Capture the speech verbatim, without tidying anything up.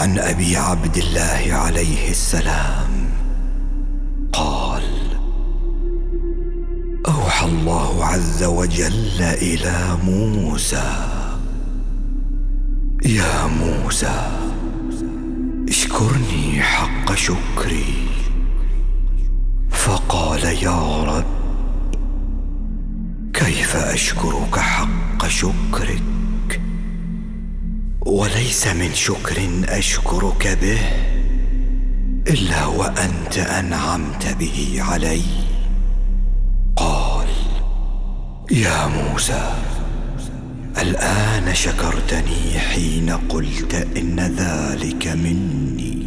عن أبي عبد الله عليه السلام قال: أوحى الله عز وجل إلى موسى: يا موسى، اشكرني حق شكري. فقال: يا رب، كيف أشكرك حق شكرك؟ وليس من شكر أشكرك به إلا وأنت أنعمت به علي. قال: يا موسى، الآن شكرتني حين قلت إن ذلك مني.